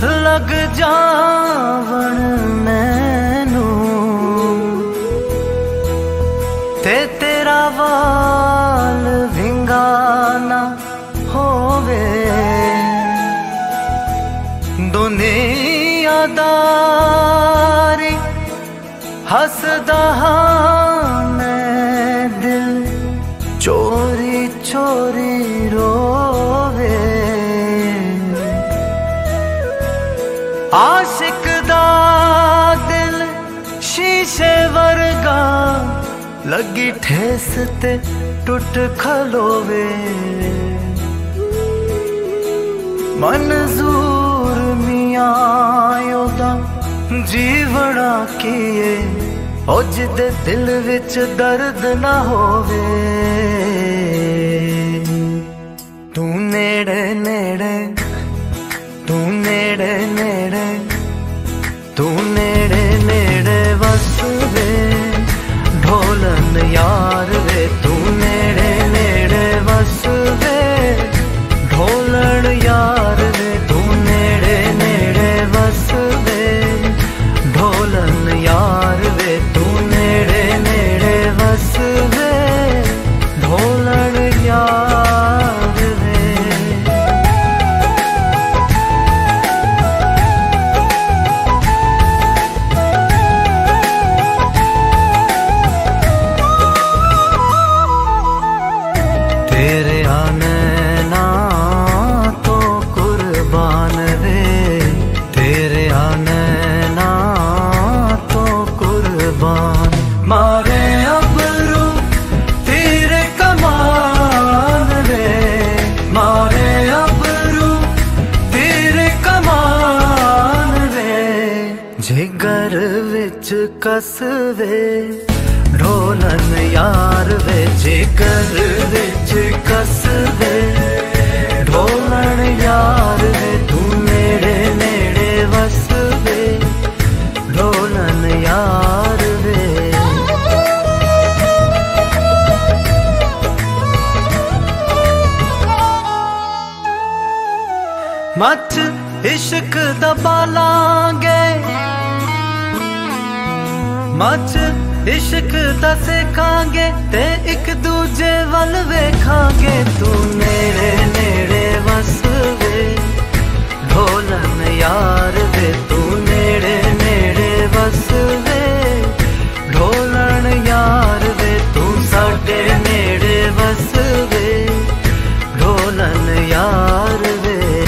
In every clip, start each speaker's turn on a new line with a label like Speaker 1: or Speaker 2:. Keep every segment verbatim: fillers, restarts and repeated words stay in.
Speaker 1: लग जावन मैनू ते तेरा वाल विंगाना होवे दुनियादारी हसदा मैं दिल चोरी चोरी रोवे आशिक दा दिल शीशे वर्गा लगी ठेस ते टूट खलोवे मंजूर मियां दा जीवना किए ओ जिदे दिल विच दर्द ना होवे तू नेड़े नेड़े तू नेड़े नेड़े तू नेड़े नेड़े वस वे ढोलन यार वे तू नेड़े नेड़े वस वे ढोलन यार वे तू नेड़े नेड़े वस वे ढोलन यार वे तू नेड़े नेड़े वस वे ढोलन यार वे तेरे आने ना तो कुर्बान वे तेरे आने ना तो कुर्बान मारे अबरू तेरे कमान वे मारे अबरू तेरे कमान वे जिगर विच कसवे ढोलन यार वे जिगर विच कसवे ढोलन यार वे तू नेड़े नेड़े वस वे ढोलन यार वे मच इश्क दबालांगे मच इश्क दा सिखांगे ते एक दूजे वल वेखांगे तू नेड़े नेड़े वस वे ढोलन यार वे तू नेड़े नेड़े वस वे ढोलन यार वे तू साडे नेड़े वस वे ढोलन यार वे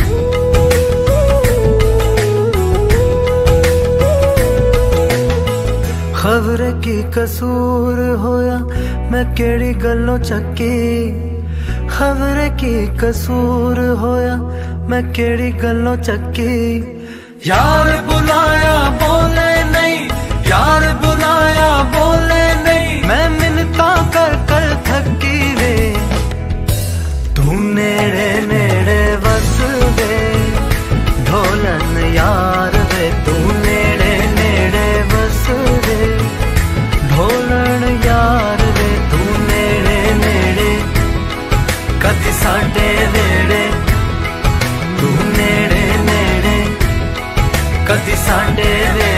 Speaker 1: खबर की कसूर होया मैं केड़ी गल्लों चक्की खबर की कसूर होया मैं केड़ी गल्लों चक्की यार बुलाया बोले नहीं यार बुलाया बोले नहीं मैं मिन्नता कर कर थकी वे तू नेड़े नेड़े वस वे ढोलन यार वे तू नेड़े नेड़े वस वे ढोलन यार वे तू नेड़े नेड़े कदी साडे वेड़े तू नेड़े नेड़े कदी साडे वेड़े